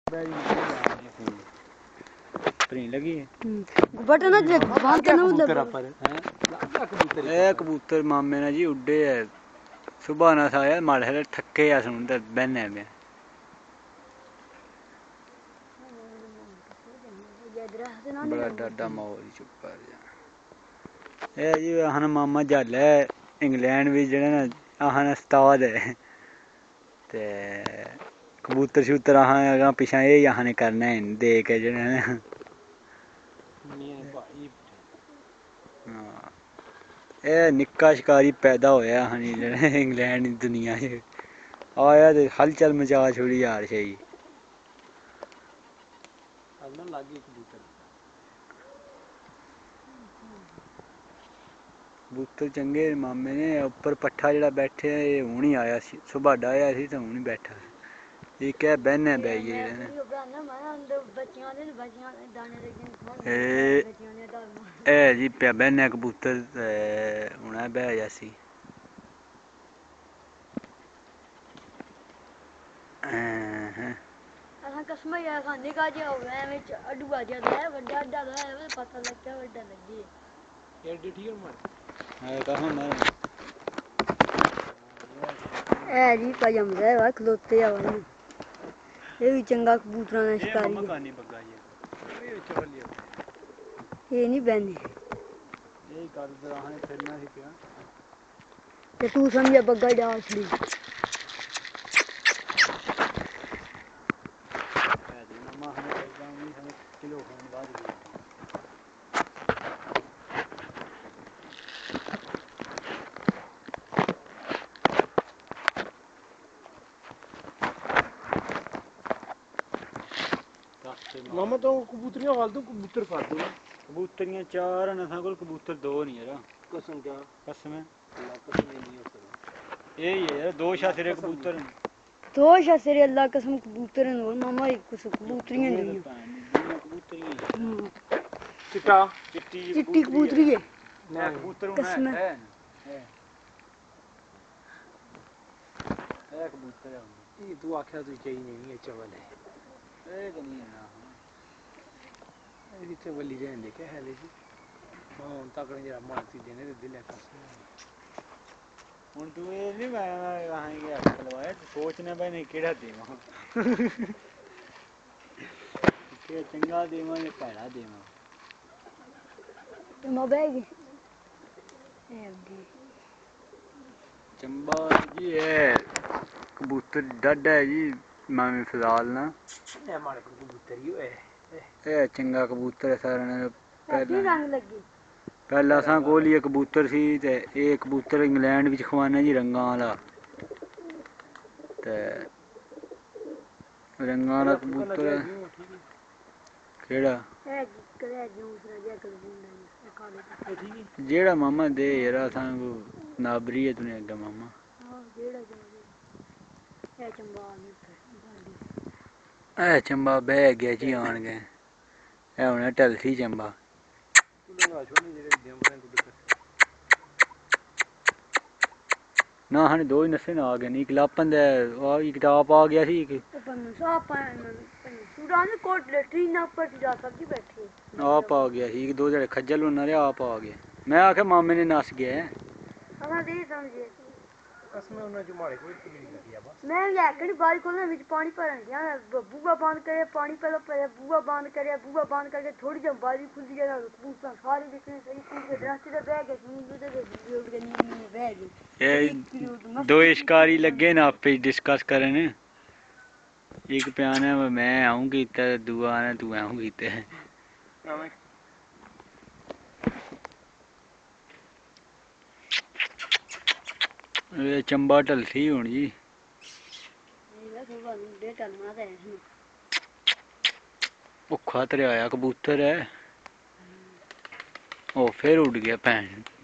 लगी बटन बंद करना कबूतर मामे ने जी उड्डे है सुबह ना आया माड़े थके सुन बहने में बड़ा डाडा माहौल चुप जी अहन मामा जल है इंग्लैंड भी जेह्ड़े ना अहन उस्ताद है ते कबूतर शबूतर अह पिछा एह् अहन करना दे के जेह्ड़े निक्का शिकारी पैदा होया हनी जेह्ड़े इंग्लैंड दी दुनिया च आया ते हलचल मचा छोड़ी यार शेई कबूतर चंगे मामे ने उप्पर पट्ठा जेह्ड़ा बैठे हून ही आया सुबह डाया सी ते हून ही बैठा एक है बहने बेही गे है जी पे बहने कबूतर हून बह जासी कसम निका जिहा होवे अड्डूआ जिहा है बड्डा अड्डा है पता लग्गेआ बड्डा लग्गी एडी ठीक है कहां मार ए जी पजम है खलोते आवा ये भी चंगा कबूतरा ने शिकारी ये नहीं बहने यही कर दराह ने फिरना सी क्या ते तू समझे बग्गा डाल छड़ी मामा तो कबूतरियां फाल दो कबूतर फाल दो कबूतरियां चार न असां कोल कबूतर दो नहीं यार कसम क्या कसम है कसम नहीं हो सकता यही है यार दो शातिरे कबूतर दो शातिरे अल्लाह कसम कबूतर न मामा एक कबूतरियां नहीं चिट्टा चिट्टी कबूतरी है कबूतर कसम है कबूतर है ये तू आख्या तू चाहिए नहीं है चवल है ए तो नहीं ना ये चवल ही रहने दे क्या है लेकिन हां तक ने जरा मारती देने दे दिल है कसम हुन तू ये नहीं मैं कहां गया चलवाया सोचने भाई नहीं केड़ा देवा के चंगा देवा या भैड़ा देवा तो बैग चंबा जी है कबूतर डड है जी मामी फिलहाल ना हमारे कबूतर ही है चंगा कबूतर है सारे ने पहला असां कोल ही कबूतर सी ते एह् कबूतर इंग्लैंड विच खवाना जी रंगां आह्ला ते रंगां आह्ला कबूतर केह्ड़ा जेह्ड़ा मामा दे यार असां नाबरी है तुने अग्गें मामा चंबा बह गया जी आन गए हुन ढलसी चंबा ना हने दो ही नस्से ना आ गए एक लापन दे एक टाप आ गया सी आप आ गया सी दो जड़े खज्जल होना रे आप आ गए मैं आखे मामे ने नस गया है मैं याकड़ी बारी खोलने विच पानी भरन गया बुआ बंद करे पानी पहले बुआ बंद करके थोड़ी जब बारी खुली गया कबूतर सारे दिखने सही कूद रास्ते पे बैठ गए दो शिकारी लगे ना आपे डिस्कस करन एक प्याने मैं आऊं कीता दूआ ने तू आऊं कीते चंबा ढलसी हुन जी भुक्खा तरेआया कबूतर है ओ फिर उड़ गया भैन